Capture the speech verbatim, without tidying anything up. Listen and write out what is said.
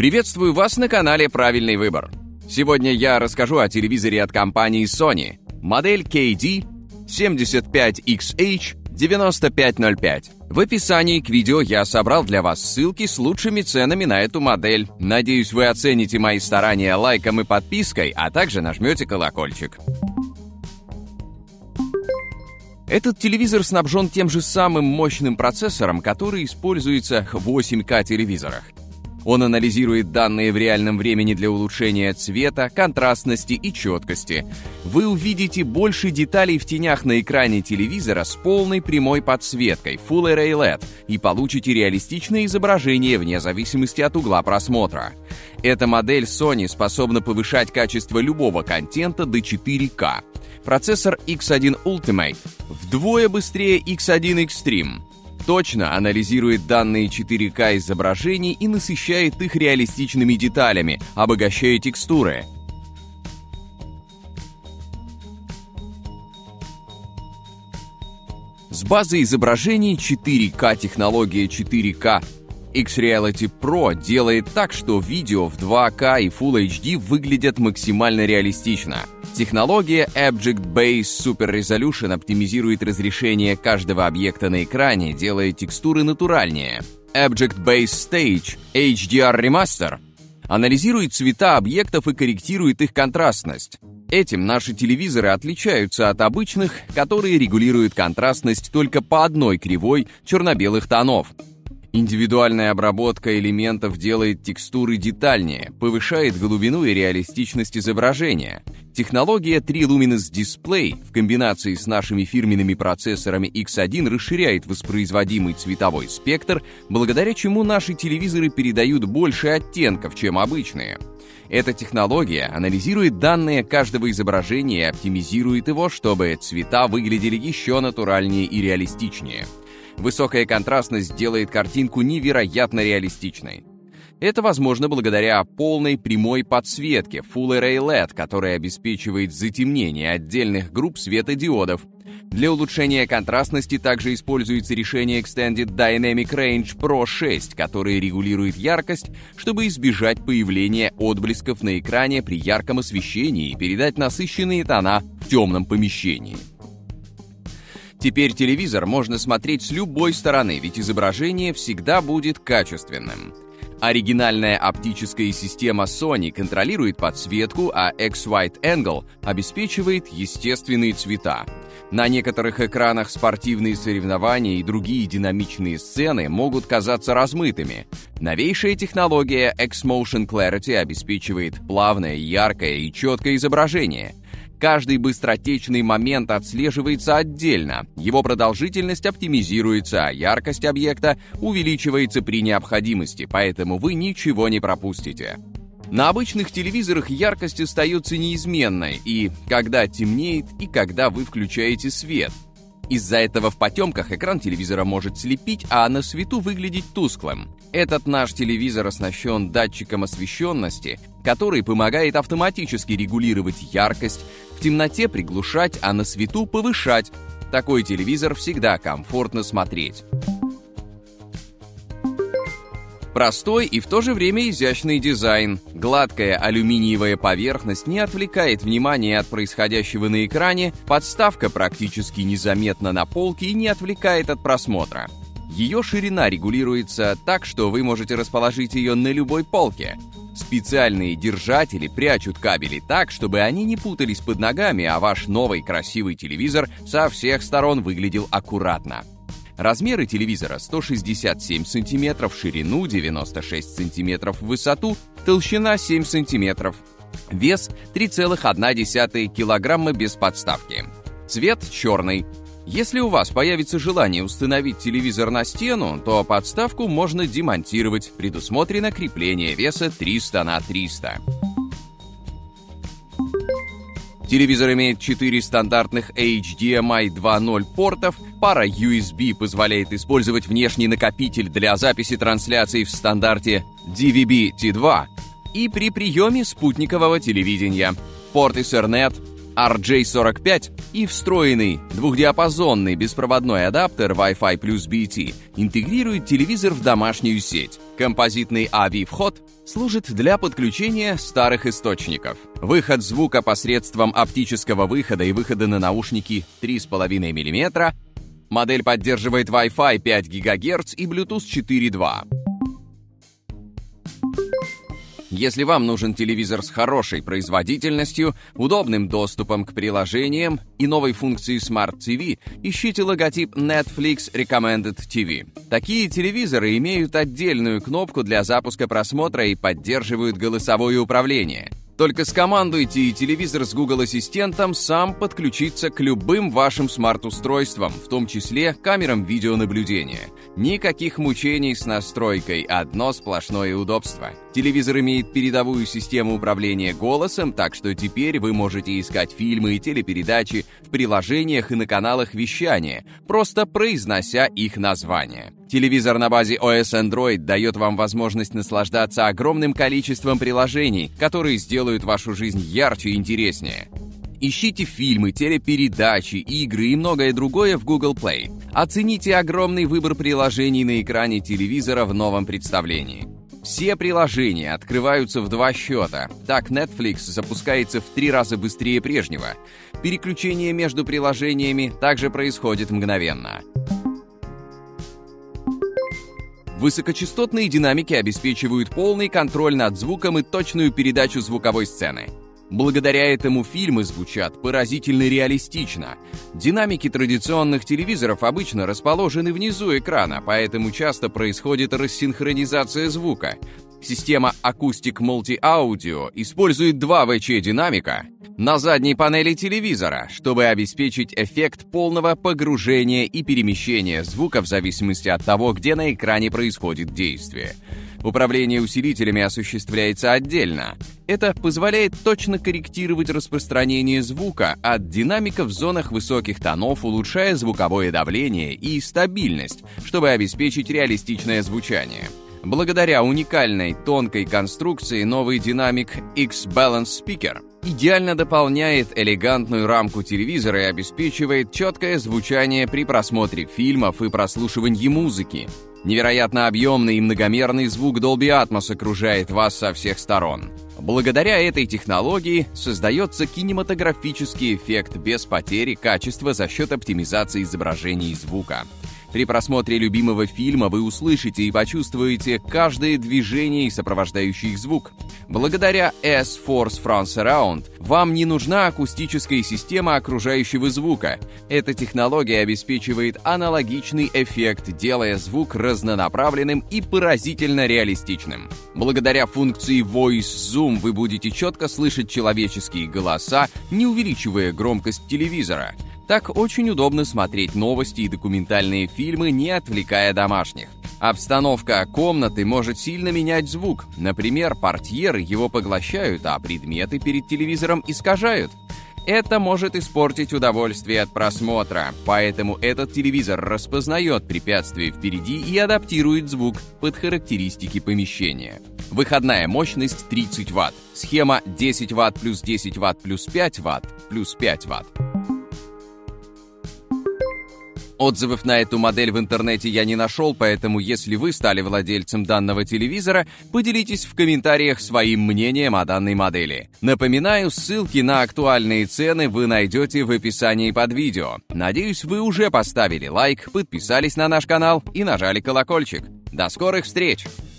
Приветствую вас на канале «Правильный выбор». Сегодня я расскажу о телевизоре от компании Sony, модель кей ди семьдесят пять икс эйч девяносто пять ноль пять. В описании к видео я собрал для вас ссылки с лучшими ценами на эту модель. Надеюсь, вы оцените мои старания лайком и подпиской, а также нажмете колокольчик. Этот телевизор снабжен тем же самым мощным процессором, который используется в восемь ка телевизорах. Он анализирует данные в реальном времени для улучшения цвета, контрастности и четкости. Вы увидите больше деталей в тенях на экране телевизора с полной прямой подсветкой Full Array эл и ди и получите реалистичное изображение вне зависимости от угла просмотра. Эта модель Sony способна повышать качество любого контента до четыре ка. Процессор икс один Ultimate вдвое быстрее икс один Extreme. Точно анализирует данные четыре ка изображений и насыщает их реалистичными деталями, обогащая текстуры. С базой изображений четыре ка технология четыре ка X-Reality Pro делает так, что видео в два ка и Full эйч ди выглядят максимально реалистично. Технология Object Base Super Resolution оптимизирует разрешение каждого объекта на экране, делая текстуры натуральнее. Object Base Stage эйч ди ар Remaster анализирует цвета объектов и корректирует их контрастность. Этим наши телевизоры отличаются от обычных, которые регулируют контрастность только по одной кривой черно-белых тонов. Индивидуальная обработка элементов делает текстуры детальнее, повышает глубину и реалистичность изображения. Технология три Luminous Display в комбинации с нашими фирменными процессорами икс один расширяет воспроизводимый цветовой спектр, благодаря чему наши телевизоры передают больше оттенков, чем обычные. Эта технология анализирует данные каждого изображения и оптимизирует его, чтобы цвета выглядели еще натуральнее и реалистичнее. Высокая контрастность делает картинку невероятно реалистичной. Это возможно благодаря полной прямой подсветке Full Array эл и ди, которая обеспечивает затемнение отдельных групп светодиодов. Для улучшения контрастности также используется решение Extended Dynamic Range Pro шесть, которое регулирует яркость, чтобы избежать появления отблесков на экране при ярком освещении и передать насыщенные тона в темном помещении. Теперь телевизор можно смотреть с любой стороны, ведь изображение всегда будет качественным. Оригинальная оптическая система Sony контролирует подсветку, а X-Wide Angle обеспечивает естественные цвета. На некоторых экранах спортивные соревнования и другие динамичные сцены могут казаться размытыми. Новейшая технология X-Motion Clarity обеспечивает плавное, яркое и четкое изображение. Каждый быстротечный момент отслеживается отдельно, его продолжительность оптимизируется, а яркость объекта увеличивается при необходимости, поэтому вы ничего не пропустите. На обычных телевизорах яркость остается неизменной и когда темнеет, и когда вы включаете свет. Из-за этого в потемках экран телевизора может слепить, а на свету выглядеть тусклым. Этот наш телевизор оснащен датчиком освещенности, который помогает автоматически регулировать яркость, в темноте приглушать, а на свету повышать. Такой телевизор всегда комфортно смотреть. Простой и в то же время изящный дизайн. Гладкая алюминиевая поверхность не отвлекает внимание от происходящего на экране, подставка практически незаметна на полке и не отвлекает от просмотра. Ее ширина регулируется так, что вы можете расположить ее на любой полке. Специальные держатели прячут кабели так, чтобы они не путались под ногами, а ваш новый красивый телевизор со всех сторон выглядел аккуратно. Размеры телевизора сто шестьдесят семь сантиметров в ширину, девяносто шесть сантиметров в высоту, толщина семь сантиметров. Вес три целых одна десятая килограмма без подставки. Цвет черный. Если у вас появится желание установить телевизор на стену, то подставку можно демонтировать. Предусмотрено крепление веса триста на триста. Телевизор имеет четыре стандартных эйч ди эм ай два ноль портов, пара ю эс би позволяет использовать внешний накопитель для записи трансляций в стандарте ди ви би ти два и при приеме спутникового телевидения. Порт Ethernet, ар джей сорок пять и встроенный двухдиапазонный беспроводной адаптер Wi-Fi плюс би ти интегрирует телевизор в домашнюю сеть. Композитный эй ви-вход служит для подключения старых источников. Выход звука посредством оптического выхода и выхода на наушники три и пять миллиметра. Модель поддерживает Wi-Fi пять гигагерц и Bluetooth четыре точка два. Если вам нужен телевизор с хорошей производительностью, удобным доступом к приложениям и новой функцией Smart ти ви, ищите логотип Netflix Recommended ти ви. Такие телевизоры имеют отдельную кнопку для запуска просмотра и поддерживают голосовое управление. Только скомандуйте, и телевизор с Google Ассистентом сам подключится к любым вашим смарт-устройствам, в том числе камерам видеонаблюдения. Никаких мучений с настройкой, одно сплошное удобство. Телевизор имеет передовую систему управления голосом, так что теперь вы можете искать фильмы и телепередачи в приложениях и на каналах вещания, просто произнося их название. Телевизор на базе о эс Android дает вам возможность наслаждаться огромным количеством приложений, которые сделают вашу жизнь ярче и интереснее. Ищите фильмы, телепередачи, игры и многое другое в Google Play. Оцените огромный выбор приложений на экране телевизора в новом представлении. Все приложения открываются в два счета. Так Netflix запускается в три раза быстрее прежнего. Переключение между приложениями также происходит мгновенно. Высокочастотные динамики обеспечивают полный контроль над звуком и точную передачу звуковой сцены. Благодаря этому фильмы звучат поразительно реалистично. Динамики традиционных телевизоров обычно расположены внизу экрана, поэтому часто происходит рассинхронизация звука. Система Acoustic Multi-Audio использует два ви эйч динамика на задней панели телевизора, чтобы обеспечить эффект полного погружения и перемещения звука в зависимости от того, где на экране происходит действие. Управление усилителями осуществляется отдельно. Это позволяет точно корректировать распространение звука от динамика в зонах высоких тонов, улучшая звуковое давление и стабильность, чтобы обеспечить реалистичное звучание. Благодаря уникальной тонкой конструкции новый динамик X-Balance Speaker идеально дополняет элегантную рамку телевизора и обеспечивает четкое звучание при просмотре фильмов и прослушивании музыки. Невероятно объемный и многомерный звук Dolby Atmos окружает вас со всех сторон. Благодаря этой технологии создается кинематографический эффект без потери качества за счет оптимизации изображения и звука. При просмотре любимого фильма вы услышите и почувствуете каждое движение и сопровождающий их звук. Благодаря S-Force France Surround вам не нужна акустическая система окружающего звука. Эта технология обеспечивает аналогичный эффект, делая звук разнонаправленным и поразительно реалистичным. Благодаря функции Voice Zoom вы будете четко слышать человеческие голоса, не увеличивая громкость телевизора. Так очень удобно смотреть новости и документальные фильмы, не отвлекая домашних. Обстановка комнаты может сильно менять звук. Например, портьеры его поглощают, а предметы перед телевизором искажают. Это может испортить удовольствие от просмотра, поэтому этот телевизор распознает препятствия впереди и адаптирует звук под характеристики помещения. Выходная мощность тридцать ватт. Схема десять ватт плюс десять ватт плюс пять ватт плюс пять ватт. Отзывов на эту модель в интернете я не нашел, поэтому если вы стали владельцем данного телевизора, поделитесь в комментариях своим мнением о данной модели. Напоминаю, ссылки на актуальные цены вы найдете в описании под видео. Надеюсь, вы уже поставили лайк, подписались на наш канал и нажали колокольчик. До скорых встреч!